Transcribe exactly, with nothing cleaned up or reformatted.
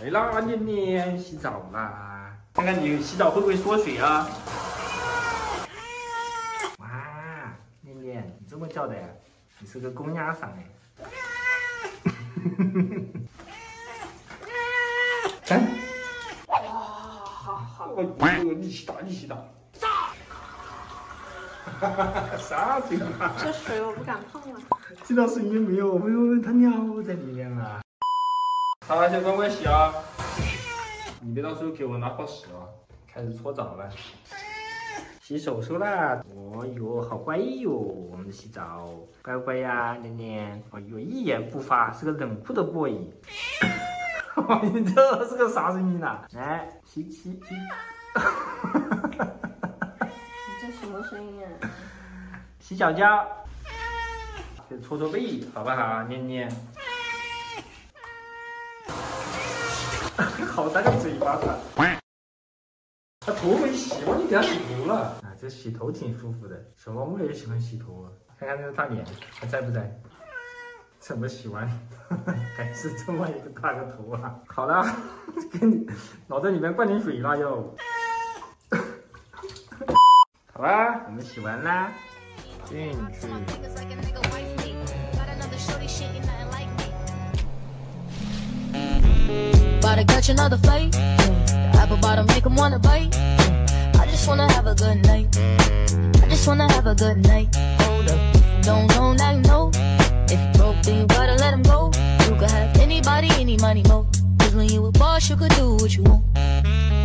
对啦，年年洗澡啦，看看你洗澡会不会缩水啊？哇，年年，你这么叫的呀？你是个公鸭嗓哎。哎，哇，好好，我你洗澡，你洗澡。啥情况？ 这水我不敢碰了。 听到声音没有？没有，它尿在里面了。好了，先乖乖洗啊！你别到时候给我拿泡屎啊！开始搓澡了，洗手手啦！哦哟，好乖哟！我们洗澡，乖乖呀，年年。哦哟，一言不发，是个冷酷的 boy。你这是个啥声音呐？来，洗洗洗。 你这什么声音啊？ 洗脚脚，给搓搓背，好不好？念念。好大个嘴巴子！他头没洗吗？你给他洗头了啊？这洗头挺舒服的，小猫猫也喜欢洗头啊。看看那个大脸还在不在？怎么洗完？还是这么一个大个头啊！好了，给你脑袋里面灌点水啦哟。好吧，我们洗完啦，进去。 About to catch another fight. The apple bottom make him wanna bite. I just wanna have a good night. I just wanna have a good night. Hold up, don't know now you know. If you broke, then you gotta let him go. You could have anybody, any money, mo. Cause when you a boss, you could do what you want.